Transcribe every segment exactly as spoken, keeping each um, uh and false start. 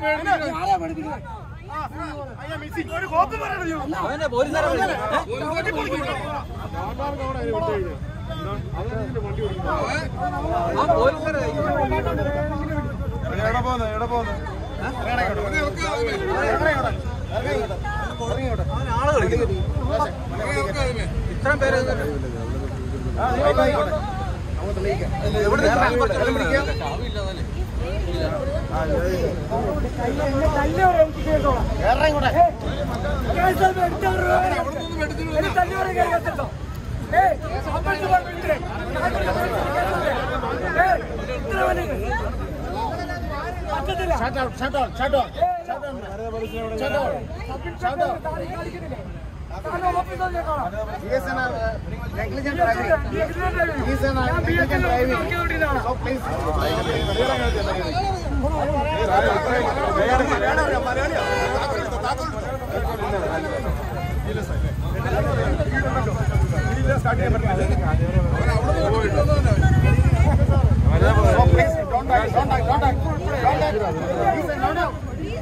ഇത്രയും പേര് Shut down, shut down, shut down. Shut down. Shut down. Shut down. He is an uh, negligent driving. He is an uh, negligent driving. So please. So please, don't die, don't die, don't die. Don't die. He said no, no.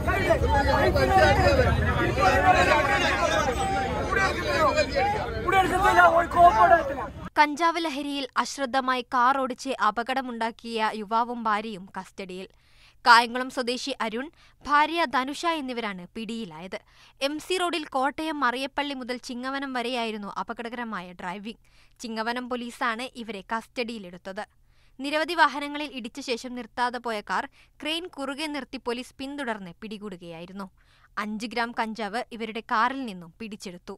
കഞ്ചാവ് ലഹരിയിൽ അശ്രദ്ധമായി car ഓടിച്ച് അപകടമുണ്ടാക്കിയ യുവാവും ഭാര്യയും കസ്റ്റഡിയിൽ. കായംകുളം സ്വദേശി അരുൺ, ഭാര്യ ധനുഷ എന്നിവരാണ് പിടിയിലായത്. എം സി റോഡിൽ കോട്ടയം മറിയപ്പള്ളി മുതൽ ചിങ്ങവനം വരെയായിരുന്നു അപകടകരമായ ഡ്രൈവിംഗ്. ചിങ്ങവനം പോലീസാണ് ഇവരെ കസ്റ്റഡിയിലെടുത്തത്. നിരവധി വാഹനങ്ങളിൽ ഇടിച്ച ശേഷം നിർത്താതെ പോയ കാർ ക്രെയിൻ കുറുകെ നിർത്തി പോലീസ് പിന്തുടർന്ന് പിടികൂടുകയായിരുന്നു. അഞ്ച് ഗ്രാം കഞ്ചാവ് ഇവരുടെ കാറിൽ നിന്നും പിടിച്ചെടുത്തു.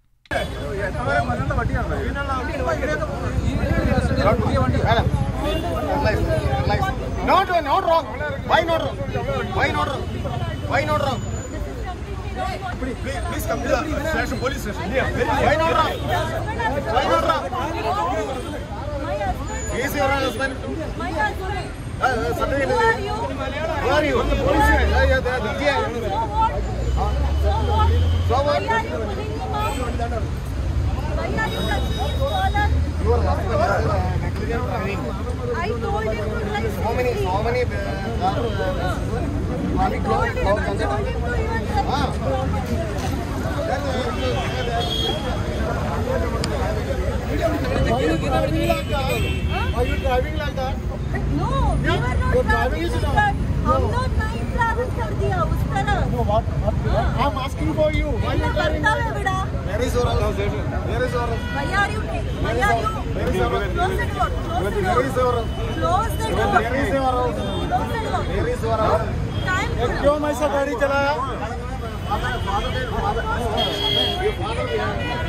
Is your husband? My husband. Uh, something Who are you? Who are you? The police. Yeah, yeah, the D J. So what? So what? So what? Why are you pulling him out? Why are you touching his collar? Your husband is uh, negligent driving. I told him to drive So many, safely. so many uh, car. I told him, I told him to even drive Ah. properly. Why are you driving like that? Are you driving like that? No, we Yeah, were not you're driving driving like that. हम लोग night travel कर दिया उस तरह. No, what? What? what? I'm asking for you. Why are you इतना driving? करता है बेटा. Where is your house? Where is your house? Why are you? Why are you? Where is your house? Close the door. Close the Where door. is your house? Close the door. Where is your house? Close the door. Where is your house? Time ये to क्यों ऐसा गाड़ी चलाया?